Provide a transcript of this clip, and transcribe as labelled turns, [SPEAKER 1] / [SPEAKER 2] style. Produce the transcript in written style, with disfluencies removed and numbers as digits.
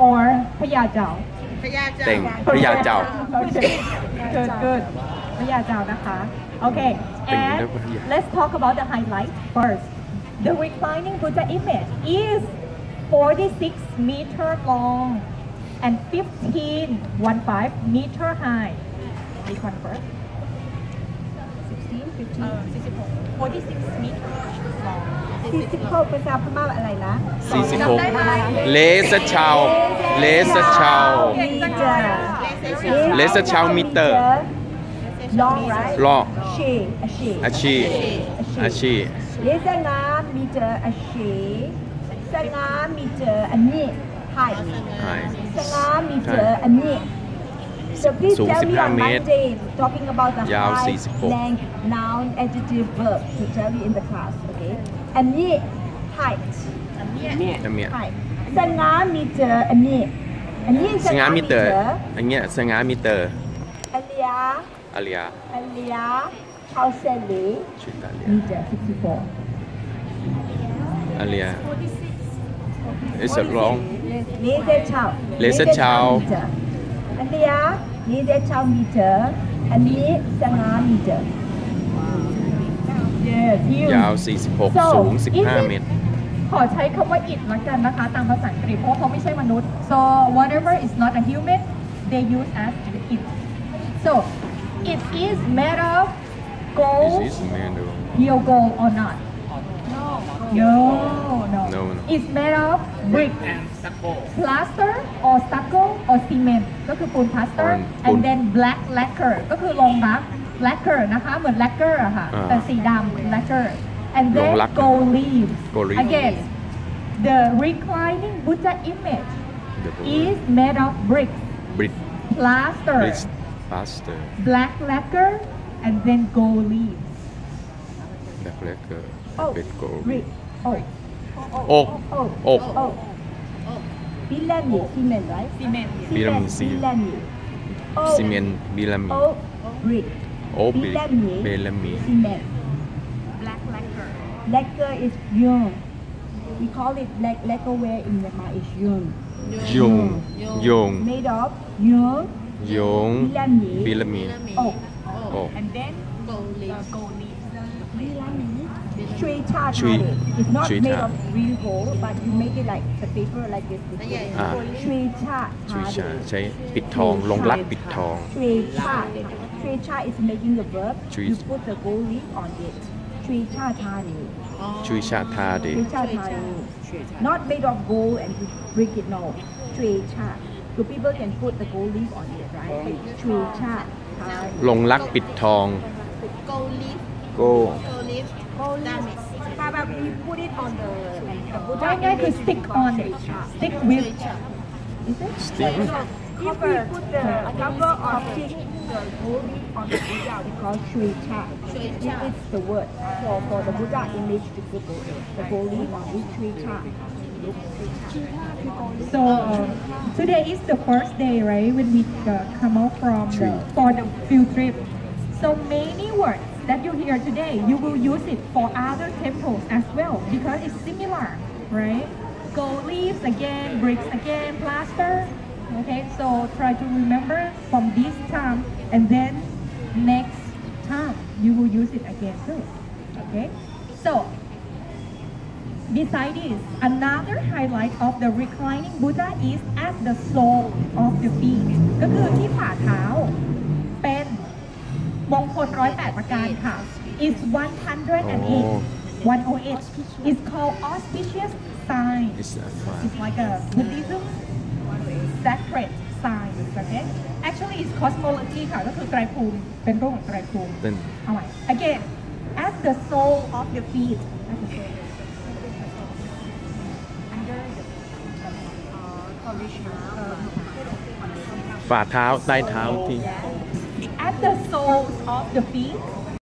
[SPEAKER 1] or พญาเจ้า
[SPEAKER 2] เต็งพญาเจ้า
[SPEAKER 1] Okay good พญาเจ้านะคะ Okay and let's talk about the highlight first the reclining Buddha image is 46 meter long and 15 meter high which one first 46 meter long 46ภาษาพม่าอะไรนะ
[SPEAKER 2] 46เลสเชาเลสเชาเลสเชามิเตอร์
[SPEAKER 1] long right
[SPEAKER 2] ลอก
[SPEAKER 1] อาชีเลสงามีเจออาชีสงามีเจออันนี้ไฮสงามีเจออันนี้So please tell me on Monday talking about the height, length, noun, adjective, verb to tell you in the class, okay? อันนี้ height height สง่ามีเจออันนี้สง่ามีเจอ
[SPEAKER 2] อันเนี้ยสง่ามีเตอร์
[SPEAKER 1] อาเลียชาวเซลีมีเจอ64
[SPEAKER 2] อาเลีย is it wrong
[SPEAKER 1] เลเซชาวอันเลียนี่เดชาวมีเจออันนี้สง่ามีเจอย
[SPEAKER 2] าว46สูง15 เมตร
[SPEAKER 1] ขอใช้คำว่า it ละกันนะคะตามภาษาอังกฤษเพราะเขาไม่ใช่มนุษย์ so whatever is not a human they use as it so it is made of gold real gold or not no it's made of brick plaster or stucco or cement ก็คือปูน plaster and then black lacquer ก็คือรองรัก lacquer นะคะเหมือน lacquer อะค่ะแต่สีดำ lacquer and then gold leaves again the reclining Buddha image is made of bricks plaster black lacquer and then gold leaves
[SPEAKER 2] black lacquer เป็น gold โอ๊ก
[SPEAKER 1] บิลลามีซีเมนต์ right ซีเมนต์บิลลามี
[SPEAKER 2] ซีเมนต์บิลลามี
[SPEAKER 1] brick
[SPEAKER 2] โอ๊กบิลลามี
[SPEAKER 1] ซีเมนต์ black lacquer is young we call it lacquerware in Myanmar is
[SPEAKER 2] young
[SPEAKER 1] made of young
[SPEAKER 2] บิลลามี
[SPEAKER 1] oak and then gold leaf Tree chart it's not made of real gold but you make it like the paper like this tree chart
[SPEAKER 2] ใช้ปิดทองลงรักปิดทอง
[SPEAKER 1] tree chart is making the verb you put the gold leaf on it tree chart not made of gold and you break it no tree chart so people can put the gold leaf on it right tree chart
[SPEAKER 2] ลงรักปิดทอง
[SPEAKER 3] gold leaf
[SPEAKER 1] but we put it on the Buddha could stick on it stick with is it
[SPEAKER 2] stick
[SPEAKER 1] if we put the cover or stick the gold leaf on the Buddha we call Shui Cha it's the word for the Buddha image to put the gold leaf on it Shui Cha so today is the first day right when we come out from for the field trip so many words that you hear today, you will use it for other temples as well because it's similar, right? Gold leaves again, bricks again, plaster. Okay, so try to remember from this time and then next time you will use it again too. Okay, so besides this, another highlight of the reclining Buddha is at the sole of the feet. ก็คือที่ฝ่าเท้าเป็นมงคล108 ประการค่ะ is 108 is called auspicious sign it's like a Buddhism sacred sign okay actually it's cosmology ค่ะก็คือไตรภูมิเป็นรูปของไตรภูมิเอาใหม่ again at the sole of the feet
[SPEAKER 2] ฝ่าเท้าใต้เท้าที่
[SPEAKER 1] at the soles of the feet